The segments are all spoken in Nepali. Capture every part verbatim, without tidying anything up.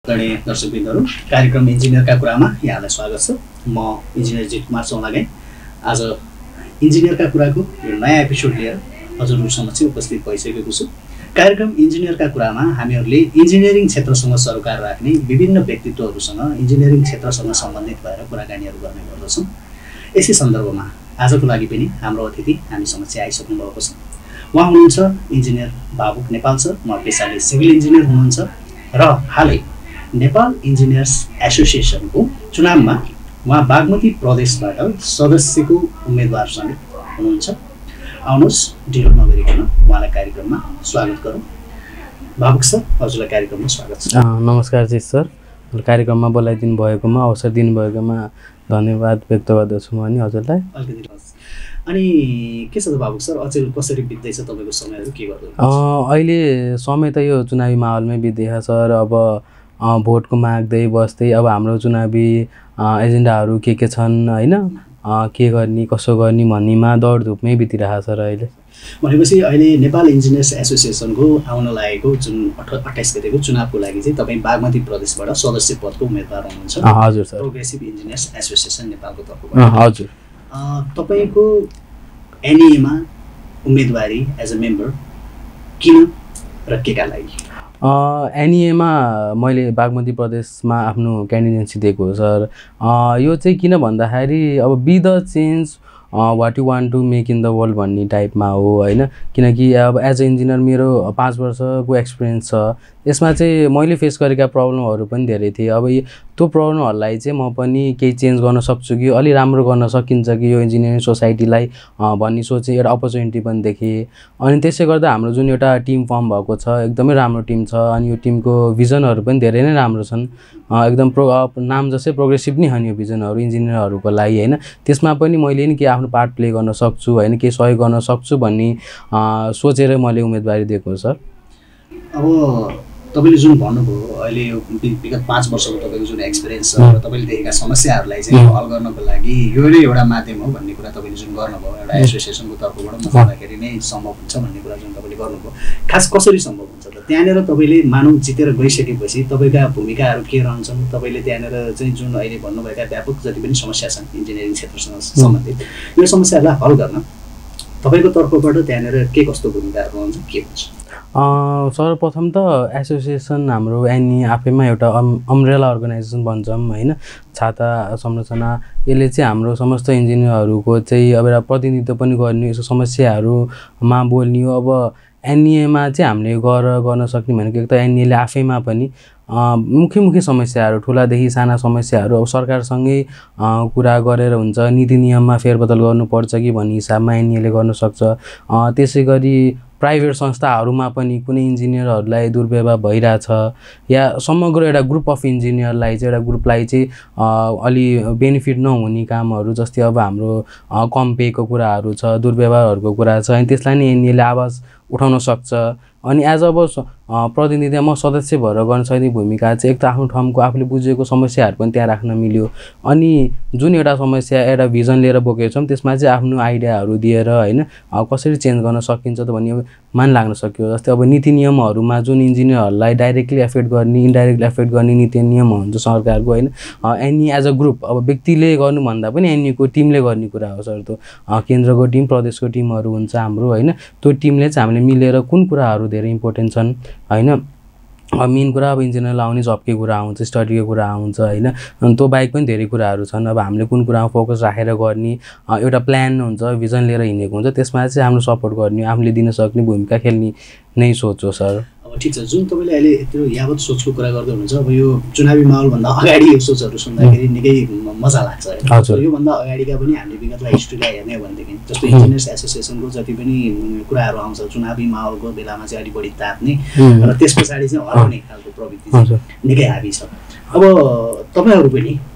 आदरणीय दर्शकवृन्दहरू, कार्यक्रम इन्जिनियरका कुरामा यहाँलाई स्वागत छ। म इन्जिनियर जित कुमार चौलागाई आज इन्जिनियरका कुराको यो नयाँ एपिसोड लिएर हजुरहरू समक्ष उपस्थित भइसकेको छु। कार्यक्रम इन्जिनियरका कुरामा हामीहरूले इन्जिनियरिङ क्षेत्रसँग सरोकार राख्ने विभिन्न व्यक्तित्वहरूसँग इन्जिनियरिङ क्षेत्रसँग सम्बन्धित भएर कुराकानीहरू गर्ने गर्दछौँ। यसै सन्दर्भमा आजको लागि पनि हाम्रो अतिथि हामी समक्ष आइसक्नु भएको छ। उहाँ हुनुहुन्छ इन्जिनियर बाबुक नेपाल सर। उहाँ पेसाले सिभिल इन्जिनियर हुनुहुन्छ र हालै नेपाल इन्जिनियर्स एसोसिएसनको चुनावमा उहाँ बागमती प्रदेशबाट सदस्यको उम्मेदवार समेत हुनुहुन्छ। आउनुहोस् ढिलो नगरिकन उहाँलाई कार्यक्रममा स्वागत गरौँ। बाबुक सर, हजुरलाई कार्यक्रममा स्वागत छ। नमस्कार जी सर, कार्यक्रममा बोलाइदिनु भएकोमा अवसर दिनुभएकोमा धन्यवाद व्यक्त गर्दछु म अनि हजुरलाई। अनि के छ त बाबुक सर, अचेल कसरी बित्दैछ तपाईँको समयहरू, के गर्दै हुनुहुन्छ? अहिले समय त यो चुनावी माहौलमै बित्दैछ सर। अब भोटको माग्दै बस्दै अब हाम्रो चुनावी एजेन्डाहरू के के छन् होइन, के गर्ने कसो गर्ने भन्नेमा दौडधुपमै बितिरहेको छ र अहिले। भनेपछि अहिले नेपाल इन्जिनियर्स एसोसिएसनको आउन लागेको जुन अठ अट्ठाइस गतेको चुनावको लागि चाहिँ तपाईँ बागमती प्रदेशबाट सदस्य पदको उम्मेदवार हुनुहुन्छ। हजुर सर। प्रोग्रेसिभ इन्जिनियर्स एसोसिएसन नेपालको तर्फबाट। हजुर। तपाईँको एनइएमा उम्मेदवारी एज अ मेम्बर किन र केका लागि? एनइएमा मैले बागमती प्रदेशमा आफ्नो क्यान्डिडेन्सी दिएको हो सर। यो चाहिँ किन भन्दाखेरि अब be the change what you want to make in the world भन्ने टाइपमा हो होइन। किनकि अब एज अ इन्जिनियर मेरो पाँच वर्षको एक्सपिरियन्स छ। यसमा चाहिँ मैले फेस गरेका प्रब्लमहरू पनि धेरै थिए। अब त्यो प्रब्लमहरूलाई चाहिँ म पनि केही चेन्ज गर्न सक्छु कि अलि राम्रो गर्न सकिन्छ कि यो इन्जिनियरिङ सोसाइटीलाई भन्ने सोचेँ। एउटा अपर्च्युनिटी पनि देखेँ। अनि त्यसै गर्दा हाम्रो जुन एउटा टिम फर्म भएको छ एकदमै राम्रो टिम छ। अनि यो टिमको भिजनहरू पनि धेरै नै राम्रो छन्। एकदम प्रो नाम जस्तै प्रोग्रेसिभ नै छन् यो भिजनहरू इन्जिनियरहरूको लागि होइन। त्यसमा पनि मैले नि के आफ्नो पार्ट प्ले गर्न सक्छु होइन, केही सहयोग गर्न सक्छु भन्ने सोचेर मैले उम्मेदवारी दिएको सर। अब तपाईँले जुन भन्नुभयो अहिले यो विगत पाँच वर्षको तपाईँको जुन एक्सपिरियन्स छ र तपाईँले देखेका समस्याहरूलाई चाहिँ हल गर्नको लागि यो नै एउटा माध्यम हो भन्ने कुरा तपाईँले जुन गर्नुभयो, एउटा एसोसिएसनको तर्फबाट म भन्दाखेरि नै सम्भव हुन्छ भन्ने कुरा जुन तपाईँले गर्नुभयो, खास कसरी सम्भव हुन्छ त? त्यहाँनिर तपाईँले मानव जितेर गइसकेपछि तपाईँका भूमिकाहरू के रहन्छन्? तपाईँले त्यहाँनिर चाहिँ जुन अहिले भन्नुभएका व्यापक जति पनि समस्या छन् इन्जिनियरिङ क्षेत्रसँग सम्बन्धित, यो समस्याहरूलाई हल गर्न तपाईँको तर्फबाट त्यहाँनिर के कस्तो भूमिकाहरू रहन्छ, के हुन्छ? सर्वप्रथम त एसोसिएसन हाम्रो एनई आफैमा एउटा अम् अम्ब्रेला अर्गनाइजेसन भन्छौँ होइन, छाता संरचना। यसले चाहिँ हाम्रो समस्त इन्जिनियरहरूको चाहिँ अब एउटा प्रतिनिधित्व पनि गर्ने, यसो समस्याहरूमा बोल्ने हो। अब एनइएमा चाहिँ हामीले गर गर्न सक्ने भनेको एक त एनइएले आफैमा पनि मुख्य मुख्य समस्याहरू ठुलादेखि साना समस्याहरू अब सरकारसँगै कुरा गरेर हुन्छ। नीति नियममा फेरबदल गर्नुपर्छ कि भन्ने हिसाबमा एनइएले गर्न सक्छ। त्यसै गरी प्राइभेट संस्थाहरूमा पनि कुनै इन्जिनियरहरूलाई दुर्व्यवहार भइरहेछ या समग्र एउटा ग्रुप अफ इन्जिनियरलाई चाहिँ एउटा ग्रुपलाई चाहिँ अलि बेनिफिट नहुने कामहरू जस्तै अब हाम्रो कम पेको कुराहरू छ, दुर्व्यवहारहरूको कुरा छ, अनि त्यसलाई नै एनइएले आवाज उठाउन सक्छ। अनि एज अब प्रतिनिधि म सदस्य भएर गर्न सक्ने भूमिका चाहिँ एक त आफ्नो ठाउँको आफूले बुझेको समस्याहरू पनि त्यहाँ राख्न मिल्यो। अनि जुन एउटा समस्या एउटा भिजन लिएर बोकेको छौँ त्यसमा चाहिँ आफ्नो आइडियाहरू दिएर होइन कसरी चेन्ज गर्न सकिन्छ त भन्ने मान लाग्न सक्यो। जस्तै अब नीति नियमहरूमा जुन इन्जिनियरहरूलाई डाइरेक्टली एफेक्ट गर्ने इन्डाइरेक्टली एफेक्ट गर्ने नीति नियम हुन्छ सरकारको होइन। एनई एज अ ग्रुप अब व्यक्तिले गर्नुभन्दा पनि एनईको टिमले गर्ने कुरा हो सर। त्यो केन्द्रको टिम प्रदेशको टिमहरू हुन्छ हाम्रो होइन। त्यो टिमले चाहिँ हामीले मिलेर कुन कुराहरू धेरै इम्पोर्टेन्ट छन् होइन। मेन कुरा अब इन्जिनियरलाई आउने जबकै कुरा आउँछ, स्टडीको कुरा आउँछ होइन। अनि त्यो बाहेक पनि धेरै कुराहरू छन्। अब हामीले कुन कुरामा फोकस राखेर गर्ने एउटा प्लान हुन्छ, भिजन लिएर हिँडेको हुन्छ, त्यसमा चाहिँ हाम्रो सपोर्ट गर्ने, आफूले दिन सक्ने भूमिका खेल्ने नै सोच हो सर। अब ठिक छ, जुन तपाईँले अहिले यत्रो यावत सोचको कुरा गर्दै हुनुहुन्छ, अब यो चुनावी माहौलभन्दा अगाडि यो सोचहरू सुन्दाखेरि निकै मजा लाग्छ होइन। योभन्दा अगाडिका पनि हामीले विगतलाई हिस्ट्रीलाई हेर्ने हो भनेदेखि जस्तो इन्जिनियर्स एसोसिएसनको जति पनि कुराहरू आउँछ चुनावी माहौलको बेलामा चाहिँ अलिक बढी तात्ने र त्यस पछाडि चाहिँ हराउने खालको प्रवृत्ति चाहिँ निकै हाबी छ। अब तपाईँहरू पनि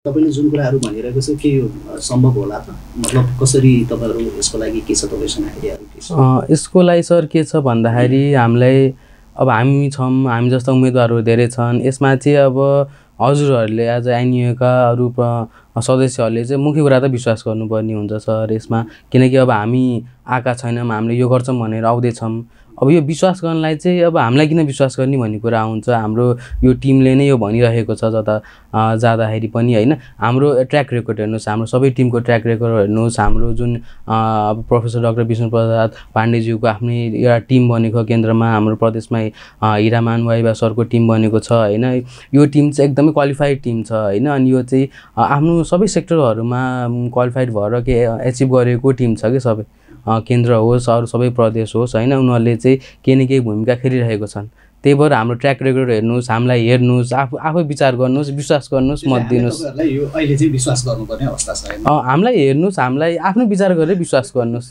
तपाईँले जुन कुराहरू भनिरहेको छ के यो सम्भव होला त मतलब कसरी तपाईँहरू यसको लागि के छ तपाईँसँग आइडियाहरू के छ यसको लागि सर के छ भन्दाखेरि हामीलाई अब हामी छौँ हामी जस्ता उम्मेदवारहरू धेरै छन् यसमा चाहिँ अब हजुरहरूले एज एनयुएका अरू सदस्यहरूले चाहिँ मुख्य कुरा त विश्वास गर्नुपर्ने हुन्छ सर यसमा किनकि अब हामी आएका छैनौँ हामीले यो गर्छौँ भनेर आउँदैछौँ अब यो विश्वास गर्नलाई चाहिँ अब हामीलाई किन विश्वास गर्ने भन्ने कुरा आउँछ हाम्रो यो टिमले नै यो भनिरहेको छ जता जाँदाखेरि पनि होइन हाम्रो ट्र्याक रेकर्ड हेर्नुहोस् हाम्रो सबै टिमको ट्र्याक रेकर्ड हेर्नुहोस् हाम्रो जुन अब प्रोफेसर डाक्टर विष्णु प्रसाद पाण्डेज्यूको आफ्नै एउटा टिम बनेको केन्द्रमा हाम्रो प्रदेशमा हिरामान वाइबा सरको टिम बनेको छ होइन यो टिम चाहिँ एकदमै क्वालिफाइड टिम छ होइन अनि यो चाहिँ आफ्नो सबै सेक्टरहरूमा क्वालिफाइड भएर के एचिभ गरेको टिम छ कि सबै केन्द्र होस् अरू सबै प्रदेश होस् होइन उनीहरूले चाहिँ केही न केही भूमिका खेलिरहेको छन् त्यही भएर हाम्रो ट्र्याक रेकर्ड हेर्नुहोस् हामीलाई हेर्नुहोस् आफू आफै विचार गर्नुहोस् विश्वास गर्नुहोस् मत दिनुहोस् यो अहिले चाहिँ विश्वास गर्नुपर्ने अवस्था छ हामीलाई हेर्नुहोस् हामीलाई आफ्नो विचार गरेर विश्वास गर्नुहोस्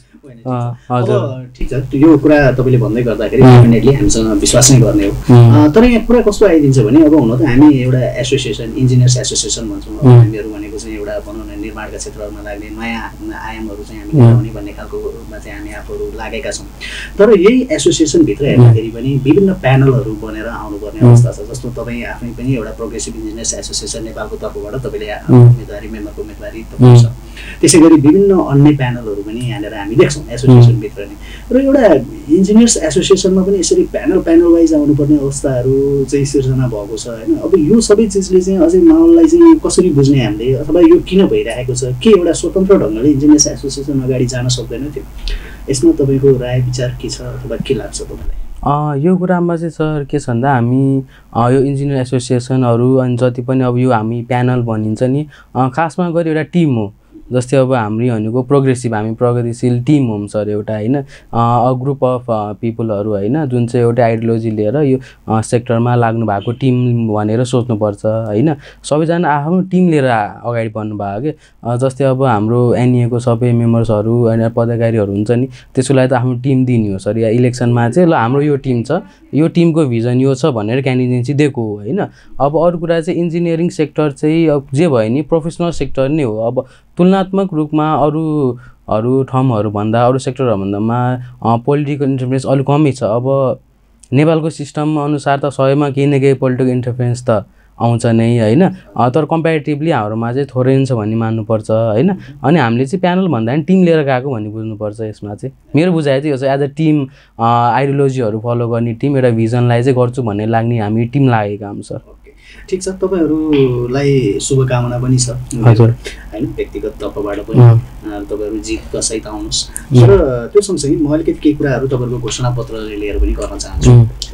हजुर ठिक छ यो कुरा तपाईँले भन्दै गर्दाखेरि डेफिनेटली हामीसँग विश्वास नै गर्ने हो तर यहाँ कुरा कस्तो आइदिन्छ भने अब हुन त हामी एउटा एसोसिएसन इन्जिनियर्स एसोसिएसन भन्छौँ हामीहरू भनेको चाहिँ एउटा भनौँ न निर्माणका क्षेत्रहरूमा लाग्ने नयाँ आयामहरू चाहिँ हामी ल्याउने भन्ने खालकोमा चाहिँ हामी आफूहरू लागेका छौँ तर यही एसोसिएसनभित्र हेर्दाखेरि पनि विभिन्न प्यानलहरू बनेर आउनुपर्ने अवस्था छ जस्तो तपाईँ आफै पनि एउटा प्रोग्रेसिभ इन्जिनियर्स एसोसिएसन नेपालको तर्फबाट तपाईँले उम्मेदवारी मेम्बरको उम्मेदवारी तपाईँ छ त्यसै गरी विभिन्न अन्य प्यानलहरू पनि यहाँनिर हामी देख्छौँ एसोसिएसनभित्र नै र एउटा इन्जिनियर्स एसोसिएसनमा पनि यसरी प्यानल प्यानल वाइज आउनुपर्ने अवस्थाहरू चाहिँ सिर्जना भएको छ होइन अब यो सबै चिजले चाहिँ अझै माहौललाई चाहिँ कसरी बुझ्ने हामीले अथवा यो किन भइरहेको छ के एउटा स्वतन्त्र ढङ्गले इन्जिनियर्स एसोसिएसन अगाडि जान सक्दैन थियो यसमा तपाईँको राय विचार के छ अथवा के लाग्छ तपाईँलाई यो कुरामा चाहिँ सर के छ भन्दा हामी यो इन्जिनियर एसोसिएसनहरू अनि जति पनि अब यो हामी प्यानल भनिन्छ नि खासमा गरी एउटा टिम हो जस्तै अब हामी भनेको प्रोग्रेसिभ हामी प्रगतिशील टिम हौँ सर एउटा होइन अ ग्रुप अफ पिपलहरू होइन जुन चाहिँ एउटा आइडियोलोजी लिएर यो सेक्टरमा लाग्नु भएको टिम भनेर सोच्नुपर्छ होइन सबैजना आफ्नो टिम लिएर अगाडि बढ्नु भएको के जस्तै अब हाम्रो एनइएको सबै मेम्बर्सहरू होइन पदाधिकारीहरू हुन्छ नि त्यसको लागि त आफ्नो टिम दिने हो सर या इलेक्सनमा चाहिँ ल हाम्रो यो टिम छ यो टिमको भिजन यो छ भनेर क्यान्डिडेन्सी दिएको हो होइन अब अरू कुरा चाहिँ इन्जिनियरिङ सेक्टर चाहिँ अब जे भयो नि प्रोफेसनल सेक्टर नै हो अब तुलनात्मक रूपमा अरू अरू ठाउँहरूभन्दा अरू सेक्टरहरूभन्दामा पोलिटिकल इन्टरफेरेन्स अलिक कमै छ अब नेपालको सिस्टम अनुसार त सबैमा केही न केही पोलिटिकल इन्टरफेरेन्स त आउँछ नै होइन तर कम्पेरिटिभली हाम्रोमा चाहिँ थोरै छ भन्ने मान्नुपर्छ होइन अनि हामीले चाहिँ प्यानल भन्दा पनि टिम लिएर गएको भन्ने बुझ्नुपर्छ यसमा चाहिँ मेरो बुझाइ चाहिँ यो चाहिँ एज अ टिम आइडियोलोजीहरू फलो गर्ने टिम एउटा भिजनलाई चाहिँ गर्छु भन्ने लाग्ने हामी टिम लागेका छौँ सर ठिक छ तपाईँहरूलाई शुभकामना पनि छ हजुर होइन व्यक्तिगत तर्फबाट पनि तपाईँहरू जितका सहित आउनुहोस् तर त्यो सँगसँगै म अलिकति केही कुराहरू तपाईँहरूको घोषणापत्रले लिएर पनि गर्न चाहन्छु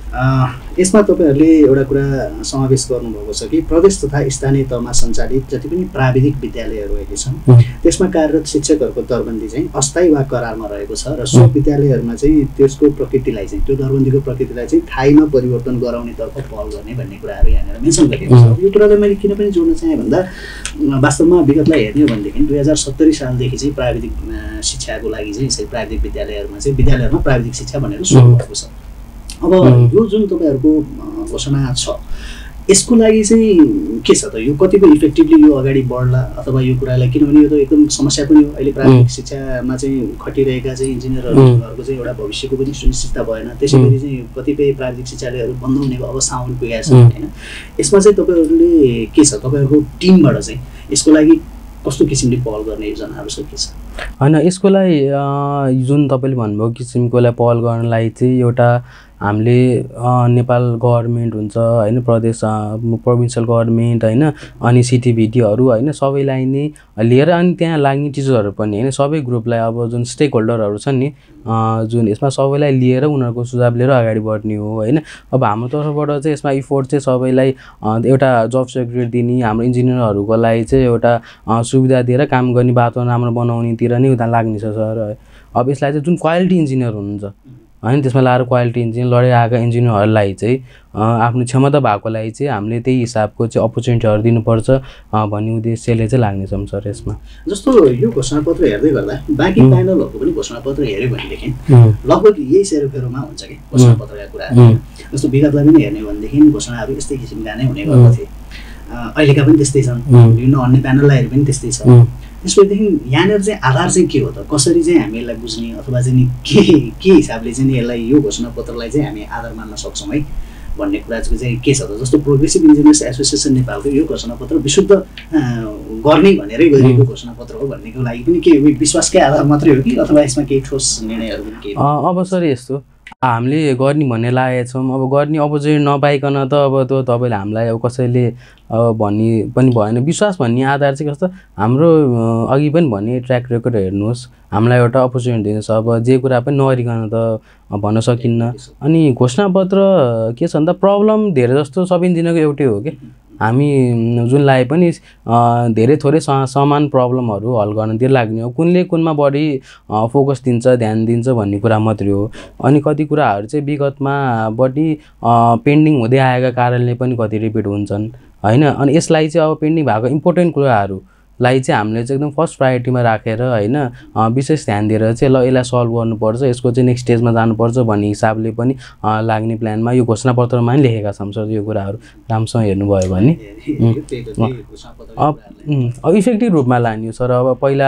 यसमा तपाईँहरूले एउटा कुरा समावेश गर्नुभएको छ कि प्रदेश तथा स्थानीय तहमा सञ्चालित जति पनि प्राविधिक विद्यालयहरू अहिले छन् त्यसमा कार्यरत शिक्षकहरूको दरबन्दी चाहिँ अस्थायी वा करारमा रहेको छ र सो विद्यालयहरूमा चाहिँ त्यसको प्रकृतिलाई चाहिँ त्यो दरबन्दीको प्रकृतिलाई चाहिँ थायीमा परिवर्तन गराउनेतर्फ पहल गर्ने भन्ने कुराहरू यहाँनिर मेन्सन गरिएको छ यो कुरालाई मैले किन पनि जोड्न चाहेँ भन्दा वास्तवमा विगतलाई हेर्ने हो भनेदेखि दुई हजार सत्तरी सालदेखि चाहिँ प्राविधिक शिक्षाको लागि चाहिँ यसरी प्राविधिक विद्यालयहरूमा चाहिँ विद्यालयहरूमा प्राविधिक शिक्षा भनेर सुरु भएको छ अब यो जुन तपाईँहरूको घोषणा छ यसको लागि चाहिँ के छ त यो कतिको इफेक्टिभली यो अगाडि बढ्ला अथवा यो कुरालाई किनभने यो त एकदम समस्या पनि हो अहिले प्राविधिक शिक्षामा चाहिँ खटिरहेका चाहिँ इन्जिनियरहरूको चाहिँ एउटा भविष्यको पनि सुनिश्चितता भएन त्यसै गरी चाहिँ कतिपय प्राविधिक शिक्षालयहरू बन्द हुने अवस्थामा पनि पुगेका छन् होइन यसमा चाहिँ तपाईँहरूले के छ तपाईँहरूको टिमबाट चाहिँ यसको लागि कस्तो किसिमले पहल गर्ने योजनाहरू छ के छ होइन यसको लागि जुन तपाईँले भन्नुभयो किसिमको लागि पहल गर्नलाई चाहिँ एउटा हामीले नेपाल गभर्मेन्ट हुन्छ होइन प्रदेश प्रोभिन्सियल गभर्मेन्ट होइन अनि सिटिभिटीहरू होइन सबैलाई नै लिएर अनि त्यहाँ लाग्ने टिचरहरू पनि होइन सबै ग्रुपलाई अब जुन स्टेक होल्डरहरू छन् नि जुन यसमा सबैलाई लिएर उनीहरूको सुझाव लिएर अगाडि बढ्ने हो होइन अब हाम्रो तर्फबाट चाहिँ यसमा इफोर्ट चाहिँ सबैलाई एउटा जब सेक्युरिटी दिने हाम्रो इन्जिनियरहरूको लागि चाहिँ एउटा सुविधा दिएर काम गर्ने वातावरण राम्रो बनाउनेतिर नै उता लाग्ने छ सर अब यसलाई चाहिँ जुन क्वालिटी इन्जिनियर हुनुहुन्छ होइन त्यसमा लाएर क्वालिटी इन्जिनियर लडेर आएका इन्जिनियरहरूलाई चाहिँ आफ्नो क्षमता भएकोलाई चाहिँ हामीले त्यही हिसाबको चाहिँ अपर्च्युनिटीहरू दिनुपर्छ भन्ने उद्देश्यले चाहिँ लाग्नेछौँ सर यसमा जस्तो यो घोषणापत्र हेर्दै गर्दा बाँकी प्यानलहरूको पनि घोषणापत्र हेऱ्यो भनेदेखि लगभग यही सेरोफेरोमा हुन्छ कि घोषणापत्रका कुराहरू जस्तो विगतलाई पनि हेर्ने भनेदेखि घोषणाहरू यस्तै किसिमका नै हुने गर्दथे अहिलेका पनि त्यस्तै छन्, विभिन्न अन्य प्यानललाई पनि त्यस्तै छ। त्यसपछि यहाँनिर चाहिँ आधार चाहिँ के हो त, कसरी चाहिँ हामी यसलाई बुझ्ने अथवा चाहिँ नि के के हिसाबले चाहिँ यसलाई यो घोषणापत्रलाई चाहिँ हामी आधार मान्न सक्छौँ है भन्ने कुरा चाहिँ के छ त? जस्तो प्रोग्रेसिभ इन्जिनियर्स एसोसिएसन नेपालको यो घोषणापत्र विशुद्ध गर्ने भनेरै गरिएको घोषणापत्र हो भन्नेको लागि पनि के विश्वासकै आधार मात्रै हो कि अथवा यसमा केही ठोस निर्णयहरू पनि के? अब सर यस्तो हामीले गर्ने भन्ने लागेका छौँ, अब गर्ने अपोजिट नपाइकन त अब त्यो तपाईँले हामीलाई अब कसैले अब भन्ने पनि भएन। विश्वास भन्ने आधार चाहिँ कस्तो, हाम्रो अघि पनि भन्ने ट्र्याक रेकर्ड हेर्नुहोस्, हामीलाई एउटा अपर्च्युनिटी दिन्छ। अब जे कुरा पनि नगरिकन त भन्न सकिन्न। अनि घोषणापत्र के छ भन्दा प्रब्लम धेरै जस्तो सब इन्जिनियरको एउटै हो कि हामी जुनलाई पनि धेरै थोरै समान प्रब्लमहरू हल गर्नतिर लाग्ने हो, कुनले कुनमा बढी फोकस दिन्छ ध्यान दिन्छ भन्ने कुरा मात्रै हो। अनि कति कुराहरू चाहिँ विगतमा बढी पेन्डिङ हुँदै आएका कारणले पनि कति रिपिट हुन्छन् हैन। अनि यसलाई चाहिँ अब पेन्डिङ भएको इम्पोर्टेन्ट कुराहरूलाई चाहिँ हामीले चाहिँ एकदम फर्स्ट प्रायोरिटीमा राखेर हैन विशेष ध्यान दिएर चाहिँ ल यसलाई सल्भ गर्नुपर्छ, यसको चाहिँ नेक्स्ट स्टेजमा जानुपर्छ भन्ने हिसाबले पनि लाग्ने प्लानमा यो घोषणापत्रमा पनि लेखेका छौँ सर। यो कुराहरू राम्रोसँग हेर्नुभयो भने अब इफेक्टिभ रूपमा लाने सर। अब पहिला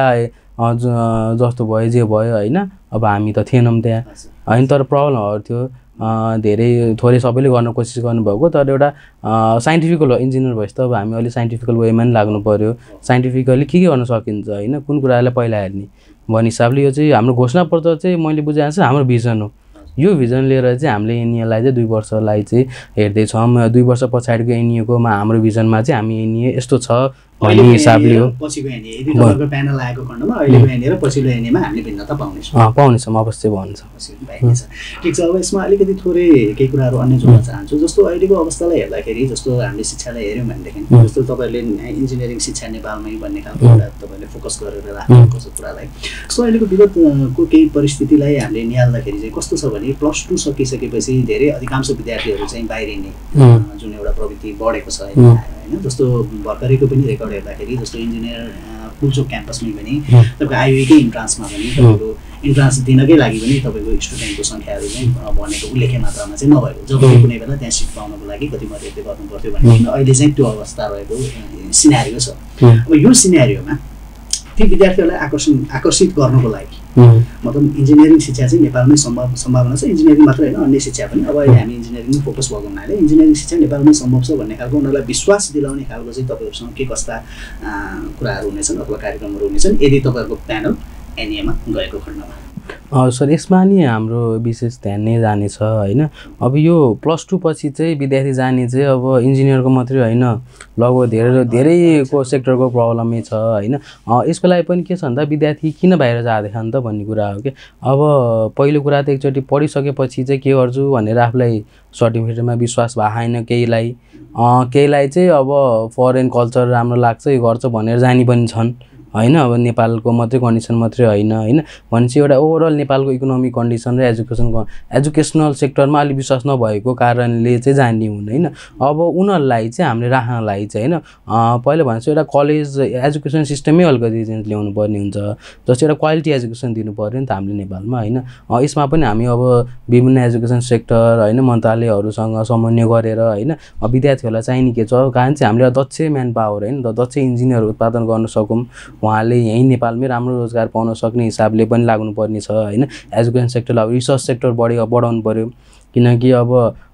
जस्तो भयो जे भयो हैन, अब हामी त थिएनौँ त्यहाँ हैन, तर प्रब्लमहरू थियो धेरै थोरै सबैले गर्न कोसिस गर्नुभएको, तर एउटा साइन्टिफिकल इन्जिनियर भएपछि त अब हामी अहिले साइन्टिफिकल वेमा पनि लाग्नु पऱ्यो। साइन्टिफिकली के के गर्न सकिन्छ हैन, कुन कुरालाई पहिला हेर्ने भन्ने हिसाबले यो चाहिँ हाम्रो घोषणापत्र चाहिँ मैले बुझाएको चाहिँ हाम्रो भिजन हो। यो भिजन लिएर चाहिँ हामीले एनइएलाई चाहिँ दुई वर्षलाई चाहिँ हेर्दैछौँ। दुई वर्ष पछाडिको एनइएकोमा हाम्रो भिजनमा चाहिँ हामी एनइए यस्तो छ भन्ने हिसाबले हो। पछिको एनइए यदि तपाईँको प्यानल आएको खण्डमा अहिलेको एनइए र पछिल्लो एनइएमा हामीले भिन्नता पाउनेछौँ। अँ पाउनेछौँ, अवश्य पाउनेछौँ। ठिक छ। अब यसमा अलिकति थोरै केही कुराहरू अन्य जोड्न चाहन्छु। जस्तो अहिलेको अवस्थालाई हेर्दाखेरि जस्तो हामीले शिक्षालाई हेऱ्यौँ भनेदेखि जस्तो तपाईँहरूले इन्जिनियरिङ शिक्षा नेपालमै भन्ने खालको एउटा तपाईँले फोकस गरेर राख्नुभएको छ कुरालाई। सो अहिलेको विगतको केही परिस्थितिलाई हामीले निहाल्दाखेरि चाहिँ कस्तो छ भने प्लस टू सकिसकेपछि धेरै अधिकांश विद्यार्थीहरू चाहिँ बाहिरिने जुन एउटा प्रवृत्ति बढेको छ होइन। जस्तो भर्खरैको पनि रेकर्ड हेर्दाखेरि जस्तो इन्जिनियर पुल्चोक क्याम्पसमै पनि तपाईँको आइयुकै इन्ट्रान्समा पनि तपाईँको इन्ट्रान्स दिनकै लागि पनि तपाईँको स्टुडेन्टको सङ्ख्याहरू चाहिँ भनेको उल्लेख्य मात्रामा चाहिँ नभएको, जब कुनै बेला त्यहाँ सिट पाउनको लागि कति मर्यादा गर्नु पर्थ्यो भने अहिले चाहिँ त्यो अवस्था रहेको सिनारियो छ। अब यो सिनारियोमा ती विद्यार्थीहरूलाई आकर्षण आकर्षित गर्नको लागि मतलब इन्जिनियरिङ शिक्षा चाहिँ नेपालमै सम्भव सम्भावना छ। इन्जिनियरिङ मात्रै होइन अन्य शिक्षा पनि। अब अहिले हामी इन्जिनियरिङमा फोकस भएको हुनाले इन्जिनियरिङ शिक्षा नेपालमै सम्भव छ भन्ने खालको उनीहरूलाई विश्वास दिलाउने खालको चाहिँ तपाईँहरूसँग के कस्ता कुराहरू हुनेछन् अथवा कार्यक्रमहरू हुनेछन् यदि तपाईँहरूको प्यानल एनइएमा गएको खण्डमा? सर यसमा नि हाम्रो विशेष ध्यान नै जानेछ होइन। अब यो प्लस टू पछि चाहिँ विद्यार्थी जाने चाहिँ अब इन्जिनियरको मात्रै होइन, लगभग धेरै धेरैको सेक्टरको प्रब्लमै छ होइन। यसको लागि पनि के छ भन्दा विद्यार्थी किन बाहिर जाँदैछन् त भन्ने कुरा हो कि अब पहिलो कुरा त एकचोटि पढिसकेपछि चाहिँ के गर्छु भनेर आफूलाई सर्टिफिकेटमा विश्वास भएको छैन केहीलाई, केहीलाई चाहिँ अब फरेन कल्चर राम्रो लाग्छ यो गर्छ भनेर जाने पनि छन् होइन। अब नेपालको मात्रै कन्डिसन मात्रै होइन होइन भनेपछि एउटा ओभरअल नेपालको इकोनोमिक कन्डिसन र एजुकेसन एजुकेसनल सेक्टरमा अलिक विश्वास नभएको कारणले चाहिँ जाने हुन् होइन। अब उनीहरूलाई चाहिँ हामीले राख्नलाई चाहिँ होइन पहिला भनेपछि एउटा कलेज एजुकेसन सिस्टमै अलिकति चेन्ज ल्याउनु पर्ने हुन्छ। जस्तै एउटा क्वालिटी एजुकेसन दिनु पऱ्यो नि त हामीले नेपालमा होइन। यसमा पनि हामी अब विभिन्न एजुकेसन सेक्टर होइन मन्त्रालयहरूसँग समन्वय गरेर होइन विद्यार्थीहरूलाई चाहिने के छ कारण चाहिँ हामीले दक्ष म्यान पावर होइन दक्ष इन्जिनियर उत्पादन गर्न सकौँ, उहाँले यहीँ नेपालमै राम्रो रोजगार पाउन सक्ने हिसाबले पनि लाग्नुपर्ने छ होइन। एजुकेसन सेक्टरलाई अब रिसर्च सेक्टर बढी बढाउनु पऱ्यो किनकि अब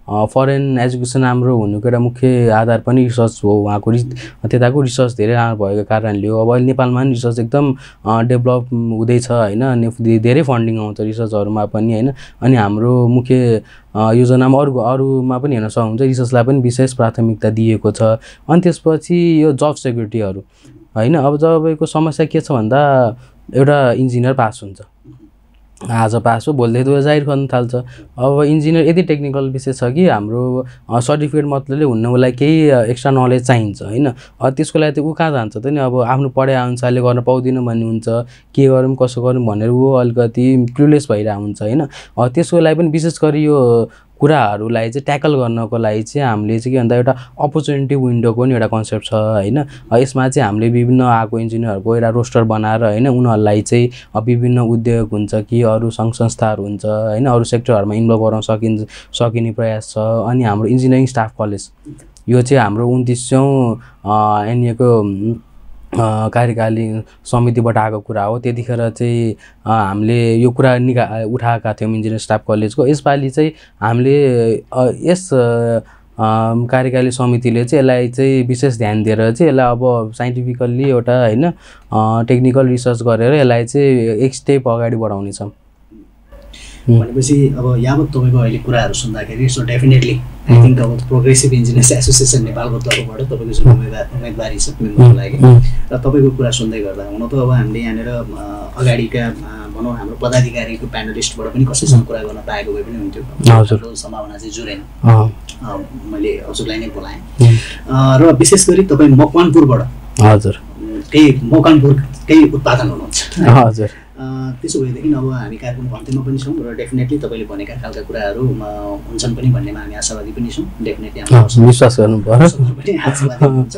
फरेन एजुकेसन राम्रो हुनुको एउटा मुख्य आधार पनि रिसर्च हो। उहाँको रिस त्यताको रिसर्च धेरै राम्रो भएको कारणले हो। अब अहिले नेपालमा पनि रिसर्च एकदम डेभलप हुँदैछ होइन, धेरै फन्डिङ आउँछ रिसर्चहरूमा पनि होइन। अनि हाम्रो मुख्य योजनामा अरू अरूमा पनि हेर्न सक्नुहुन्छ रिसर्चलाई पनि विशेष प्राथमिकता दिएको छ। अनि त्यसपछि यो जब सेक्युरिटीहरू होइन। अब तपाईँको समस्या के छ भन्दा एउटा इन्जिनियर पास हुन्छ, आज पास हो भोलि त जाहिर गर्न थाल्छ। अब इन्जिनियर यति टेक्निकल विषय छ कि हाम्रो सर्टिफिकेट मतलबले हुन्न उसलाई केही एक्स्ट्रा नलेज चाहिन्छ होइन। अब त्यसको लागि त ऊ कहाँ जान्छ त नि, अब आफ्नो पढाइ अनुसारले गर्न पाउँदिनँ भन्ने हुन्छ, के गरौँ कसो गरौँ भनेर ऊ अलिकति क्लुलेस भइरहेको हुन्छ होइन। त्यसको लागि पनि विशेष गरी यो कुराहरूलाई चाहिँ ट्याकल गर्नको लागि चाहिँ हामीले चाहिँ के भन्दा एउटा अपर्च्युनिटी विन्डोको नि एउटा कन्सेप्ट छ होइन। यसमा चाहिँ हामीले विभिन्न आएको इन्जिनियरहरूको एउटा रोस्टर बनाएर होइन उनीहरूलाई चाहिँ विभिन्न उद्योग हुन्छ कि अरू सङ्घ संस्थाहरू हुन्छ होइन अरू सेक्टरहरूमा इन्भल्भ गराउन सकिन्छ सकिने प्रयास छ। अनि हाम्रो इन्जिनियरिङ स्टाफ कलेज यो चाहिँ हाम्रो उन्तिसौँ एनइएको कार्यकालीन समितिबाट आएको कुरा हो। त्यतिखेर चाहिँ हामीले यो कुरा निका उठाएका थियौँ इन्जिनियर स्टाफ कलेजको। यसपालि चाहिँ हामीले यस कार्यकाली समितिले चाहिँ यसलाई चाहिँ विशेष ध्यान दिएर चाहिँ यसलाई अब साइन्टिफिकल्ली एउटा होइन टेक्निकल रिसर्च गरेर यसलाई चाहिँ एक स्टेप अगाडि बढाउनेछ। भनेपछि अब यावत तपाईँको अहिले कुराहरू सुन्दाखेरि सो डेफिनेटली आई थिङ्क अब प्रोग्रेसिभ इन्जिनियर्स एसोसिएसन नेपालको तर्फबाट तपाईँको जुन उम्मेदवार उम्मेदवारी छ मेम्बरको लागि र तपाईँको कुरा सुन्दै गर्दा हुन त अब हामीले यहाँनिर अगाडिका भनौँ हाम्रो पदाधिकारीको प्यानलिस्टबाट पनि कसैसँग कुरा गर्न पाएको भए पनि हुन्थ्यो, सम्भावना चाहिँ जुरेन। मैले हजुरलाई नै बोलाएँ र विशेष गरी तपाईँ मकवानपुरबाट हजुर केही मकवानपुरकै उत्पादन हुनुहुन्छ हजुर। त्यसो भएदेखि अब हामी कार्यक्रमको अन्त्यमा पनि छौँ र डेफिनेटली तपाईँले भनेका खालका कुराहरू हुन्छन् पनि भन्नेमा हामी आशावादी पनि छौँ। डेफिनेटली हाम्रो विश्वास गर्नु पर्छ पनि आशावादी हुन्छ।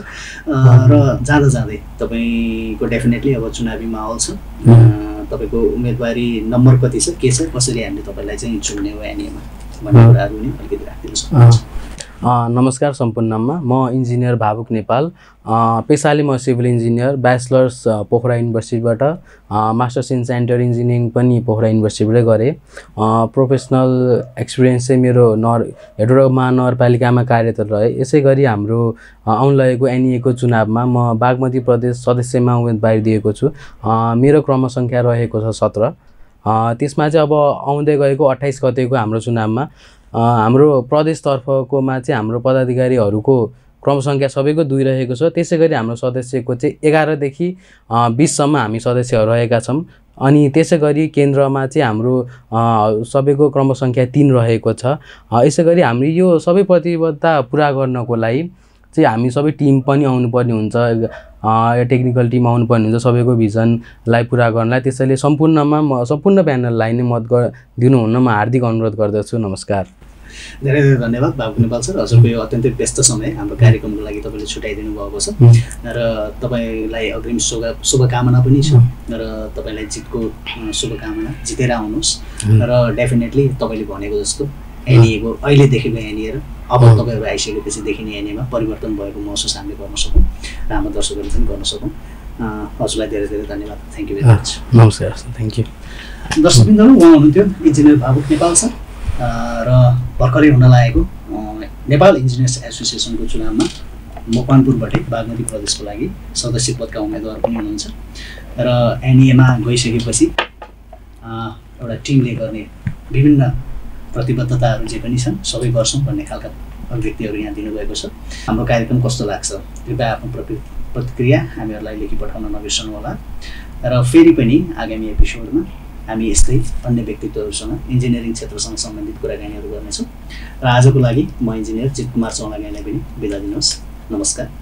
र जाँदा जाँदै तपाईँको डेफिनेटली अब चुनावी माहौल छ, तपाईँको उम्मेदवारी नम्बर कति छ, के छ, कसरी हामीले तपाईँलाई चाहिँ चुन्ने हो एनइएमा भन्ने कुराहरू पनि अलिकति राखिदिनु सक्नुहुन्छ। नमस्कार सम्पूर्णमा, म इन्जिनियर भावुक नेपाल। पेसाले म सिभिल इन्जिनियर, ब्याचलर्स पोखरा युनिभर्सिटीबाट, मास्टर्स इन सेन्टर इन्जिनियरिङ पनि पोखरा युनिभर्सिटीबाटै गरेँ। प्रोफेसनल एक्सपिरियन्स चाहिँ मेरो नर हेटौँडा महानगरपालिकामा कार्यरत रहे। यसै गरी हाम्रो आउन लागेको एनइएको चुनावमा म बागमती प्रदेश सदस्यमा उम्मेदवारी दिएको छु। मेरो क्रम सङ्ख्या रहेको छ सत्र। त्यसमा चाहिँ अब आउँदै गएको अट्ठाइस गतेको हाम्रो चुनावमा हाम्रो प्रदेशतर्फकोमा चाहिँ हाम्रो पदाधिकारीहरूको क्रम सङ्ख्या सबैको दुई रहेको छ। त्यसै गरी हाम्रो सदस्यको चाहिँ एघारदेखि बिससम्म हामी सदस्यहरू रहेका छौँ। अनि त्यसै गरी केन्द्रमा चाहिँ हाम्रो सबैको क्रम सङ्ख्या तिन रहेको छ। यसै गरी हामी यो सबै प्रतिबद्धता पुरा गर्नको लागि चाहिँ हामी सबै टिम पनि आउनुपर्ने हुन्छ, टेक्निकल टिम आउनुपर्ने हुन्छ सबैको भिजनलाई पुरा गर्नलाई। त्यसैले सम्पूर्णमा म सम्पूर्ण प्यानललाई नै मत दिनुहुन्न म हार्दिक अनुरोध गर्दछु। नमस्कार। धेरै धेरै धन्यवाद भावुक नेपाल सर। हजुरको यो अत्यन्तै व्यस्त समय हाम्रो कार्यक्रमको लागि तपाईँले छुट्याइदिनु भएको छ र तपाईँलाई अग्रिम शुभ शुभकामना पनि छ र तपाईँलाई जितको शुभकामना, जितेर आउनुहोस् र डेफिनेटली तपाईँले भनेको जस्तो एनइएको अहिले देखेको एनइए र अब तपाईँहरू आइसकेपछि देखिने एनइएमा परिवर्तन भएको महसुस हामीले गर्न सकौँ र हाम्रो दर्शकहरूले पनि गर्न सकौँ। हजुरलाई धेरै धेरै धन्यवाद। Thank you very much. नमस्कार, थ्याङ्क यू। दर्शकबिन्दुहरू, उहाँ हुनुहुन्थ्यो इन्जिनियर भावुक नेपाल सर र भर्खरै हुन लागेको नेपाल इन्जिनियर्स एसोसिएसनको चुनावमा मकवानपुरबाटै बागमती प्रदेशको लागि सदस्य पदका उम्मेदवार पनि हुनुहुन्छ र एनइएमा गइसकेपछि एउटा टिमले गर्ने विभिन्न प्रतिबद्धताहरू जे पनि छन् सबै गर्छौँ भन्ने खालका अभिव्यक्तिहरू यहाँ दिनुभएको छ। हाम्रो कार्यक्रम कस्तो लाग्छ कृपया आफ्नो प्रति प्रतिक्रिया हामीहरूलाई लेखी पठाउन नबिर्सनु होला र फेरि पनि आगामी एपिसोडमा हामी यस्तै अन्य व्यक्तित्वहरूसँग इन्जिनियरिङ क्षेत्रसँग सम्बन्धित कुराकानीहरू गर्नेछौँ र आजको लागि म इन्जिनियर जितकुमार चौलागाईलाई पनि बिदा दिनुहोस्। नमस्कार।